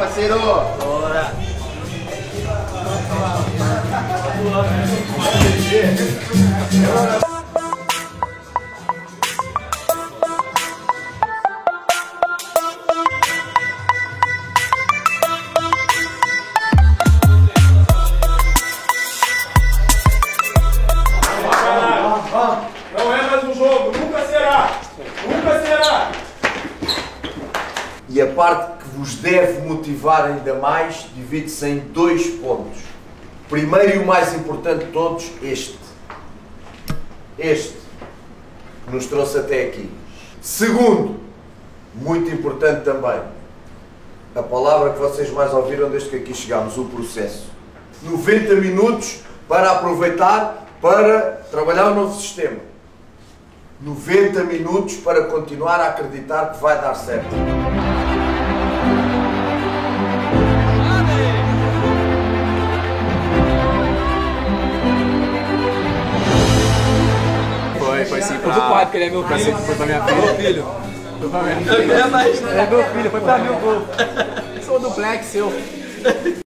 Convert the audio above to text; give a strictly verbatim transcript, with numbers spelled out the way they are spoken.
parceiro! Bora! Não é mais um jogo, nunca será! Nunca será! E a parte que vos deve motivar ainda mais divide-se em dois pontos. Primeiro e o mais importante de todos, este. Este, que nos trouxe até aqui. Segundo, muito importante também, a palavra que vocês mais ouviram desde que aqui chegámos, o processo. noventa minutos para aproveitar, para trabalhar o novo sistema. noventa minutos para continuar a acreditar que vai dar certo. Foi, foi sim. Foi pro quarto, que ele é meu filho. Foi pra minha filha. Meu filho. Foi pra minha filha. É meu filho, foi pra mim o gol. Sou do Black, seu.